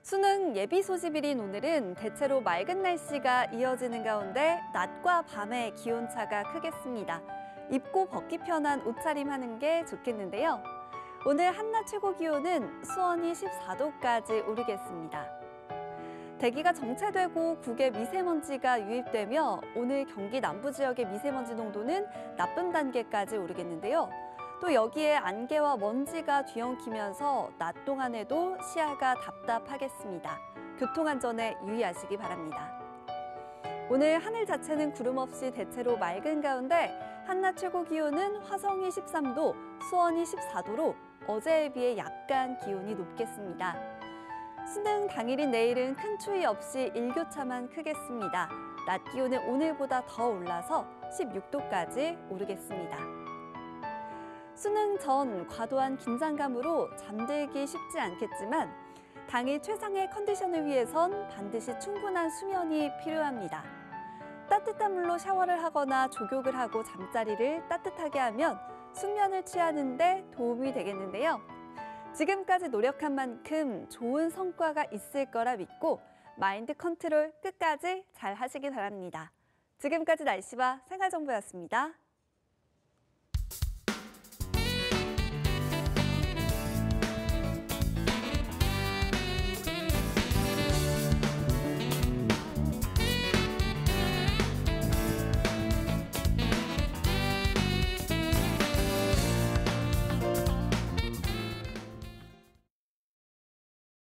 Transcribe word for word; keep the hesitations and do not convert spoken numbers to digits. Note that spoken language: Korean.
수능 예비 소집일인 오늘은 대체로 맑은 날씨가 이어지는 가운데 낮과 밤의 기온차가 크겠습니다. 입고 벗기 편한 옷차림하는 게 좋겠는데요. 오늘 한낮 최고 기온은 수원이 십사 도까지 오르겠습니다. 대기가 정체되고 국외 미세먼지가 유입되며 오늘 경기 남부 지역의 미세먼지 농도는 나쁨 단계까지 오르겠는데요. 또 여기에 안개와 먼지가 뒤엉키면서 낮 동안에도 시야가 답답하겠습니다. 교통안전에 유의하시기 바랍니다. 오늘 하늘 자체는 구름 없이 대체로 맑은 가운데 한낮 최고 기온은 화성이 십삼 도, 수원이 십사 도로 어제에 비해 약간 기온이 높겠습니다. 수능 당일인 내일은 큰 추위 없이 일교차만 크겠습니다. 낮 기온은 오늘보다 더 올라서 십육 도까지 오르겠습니다. 수능 전 과도한 긴장감으로 잠들기 쉽지 않겠지만 당일 최상의 컨디션을 위해선 반드시 충분한 수면이 필요합니다. 따뜻한 물로 샤워를 하거나 족욕을 하고 잠자리를 따뜻하게 하면 숙면을 취하는 데 도움이 되겠는데요. 지금까지 노력한 만큼 좋은 성과가 있을 거라 믿고 마인드 컨트롤 끝까지 잘 하시기 바랍니다. 지금까지 날씨와 생활정보였습니다.